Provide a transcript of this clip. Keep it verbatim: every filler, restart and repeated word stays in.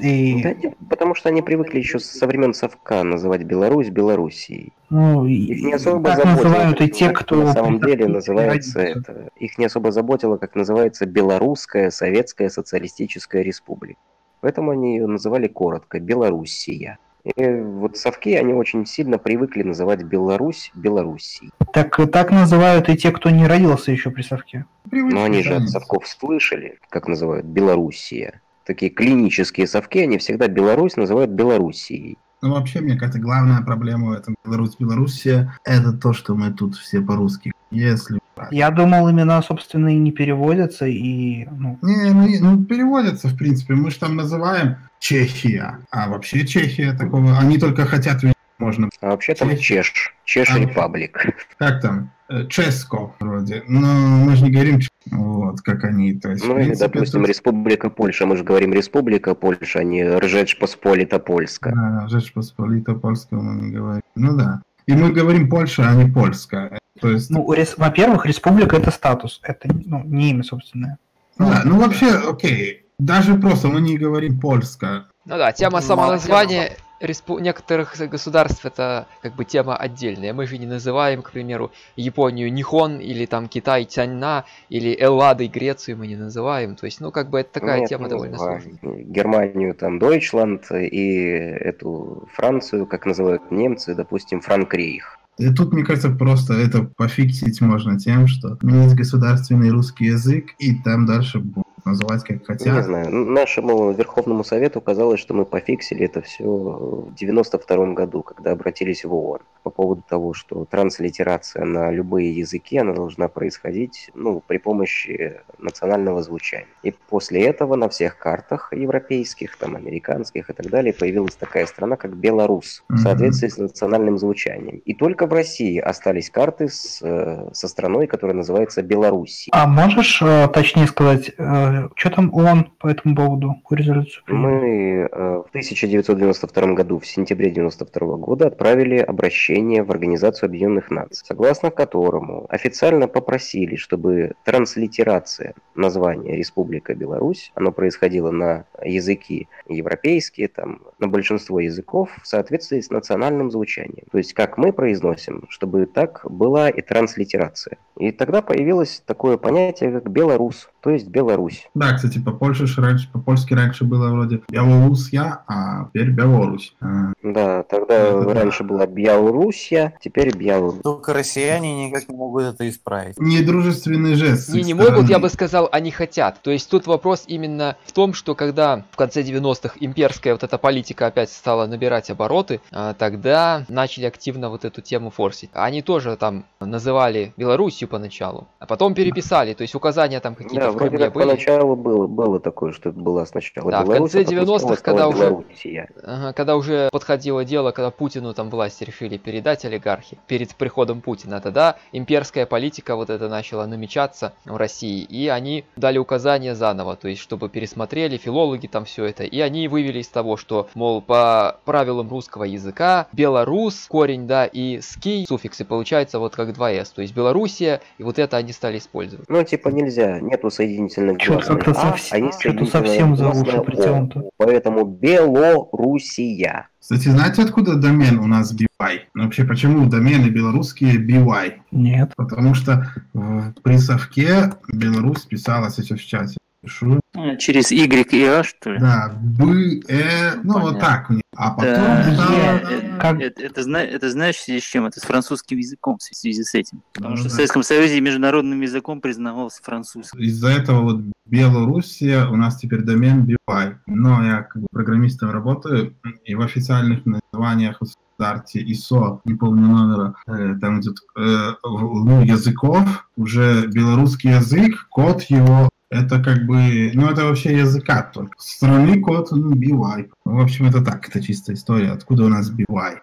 И... Да нет, потому что они привыкли еще со времен Совка называть Беларусь Белоруссией. Ну, Их не особо так заботило, называют и как, те, как кто на самом при деле Совке называется родился. это. Их не особо заботило, как называется Белорусская Советская Социалистическая Республика. Поэтому они ее называли коротко Белоруссия. И вот совки, они очень сильно привыкли называть Беларусь Белоруссией. Так, так называют и те, кто не родился еще при Совке. Но они же от совков слышали, как называют Белоруссия. Такие клинические совки, они всегда Беларусь называют Белоруссией. Ну, вообще, мне кажется, главная проблема в этом Беларусь-Белоруссия – это то, что мы тут все по-русски. Если... Я думал, имена, собственно, и не переводятся, и... Ну... Не, ну, ну, переводятся, в принципе. Мы же там называем Чехия, а вообще Чехия такого... Они только хотят... Можно... А вообще там Чеш. Чеш Репаблик. Как там? Ческо вроде. Но мы же не говорим, вот, как они. То есть, ну, или, допустим, тут... Республика Польша. Мы же говорим Республика Польша, а не Ржечь Посполита Польска. Да, Ржечь Посполита Польска мы не говорим. Ну да. И мы говорим Польша, а не Польска. То есть... Ну, рес... во-первых, республика – это статус. Это ну, не имя собственное. Ну, да, ну вообще, окей. Даже просто мы не говорим польска. Ну да, тема самоназвания респу... некоторых государств это как бы тема отдельная. Мы же не называем, к примеру, Японию Нихон или там Китай Тяньна или Элладой Грецию мы не называем. То есть, ну как бы это такая Нет, тема довольно сложная. Германию там Дойчланд и эту Францию, как называют немцы, допустим, Франкрейх. И тут, мне кажется, просто это пофиксить можно тем, что есть государственный русский язык, и там дальше будут называть как хотят. Не знаю, нашему Верховному Совету казалось, что мы пофиксили это все в девяносто втором году, когда обратились в ООН по поводу того, что транслитерация на любые языки, она должна происходить, ну, при помощи национального звучания. И после этого на всех картах европейских, там, американских и так далее появилась такая страна, как Беларусь, в соответствии с национальным звучанием. И только в России остались карты с, со страной, которая называется Беларусь. А можешь э, точнее сказать, э, что там ООН по этому поводу, какую резолюцию приняли? Мы э, в тысяча девятьсот девяносто втором году, в сентябре девяносто второго года, отправили обращение в Организацию Объединенных Наций, согласно которому официально попросили, чтобы транслитерация названия Республика Беларусь, оно происходило на языки европейские, там, на большинство языков в соответствии с национальным звучанием. То есть, как мы произносим, чтобы так была и транслитерация. И тогда появилось такое понятие, как Беларус, то есть Беларусь. Да, кстати, по-польски раньше, по-польски раньше было вроде Белоруссия, а теперь Беларусь. Да, тогда это раньше да. была Белоруссия, теперь Беларусь. Только россияне никак не могут это исправить. Недружественный жест. Не, не могут, я бы сказал, они хотят. То есть тут вопрос именно в том, что когда в конце девяностых имперская вот эта политика опять стала набирать обороты, тогда начали активно вот эту тему форсить. Они тоже там называли Белоруссию поначалу, а потом переписали, то есть указания там какие-то да, в Кремле были. Поначалу было, было такое, что это была сначала да, Беларусь, в конце девяностых, когда уже, ага, когда уже подходило дело, когда Путину там власть решили передать олигархи перед приходом Путина, тогда имперская политика вот это начала намечаться в России, и они дали указания заново, то есть чтобы пересмотрели филологи там все это, и они вывели из того, что, мол, по правилам русского языка Белорус, корень, да, и ский, суффиксы, получается вот как два эс, то есть Белоруссия, и вот это они стали использовать. Ну, типа нельзя, нету соединительных гласных а, а есть что-то совсем за уши притянуто. Поэтому Белоруссия. Кстати, знаете, откуда домен у нас би уай? Вообще, почему домены белорусские би уай? Нет. Потому что в присовке Беларусь писалась сейчас в чате. Пишу. Через Y и А, что ли? Да, Б, Э, ну понятно. Вот так у них. А потом... Да, да, это, как... это, это, это, это знаешь, в связи с чем? Это с французским языком, в связи с этим. Потому ну, что да. в Советском Союзе международным языком признавался французский. Из-за этого вот Белоруссия у нас теперь домен би уай. Но я как бы программистом работаю, и в официальных названиях в стандарте ай эс о, не помню номера, э, там идет э, ну, языков, уже белорусский язык, код его это как бы, ну это вообще языка только. Страны код, ну, би уай. В общем, это так, это чистая история. Откуда у нас би уай?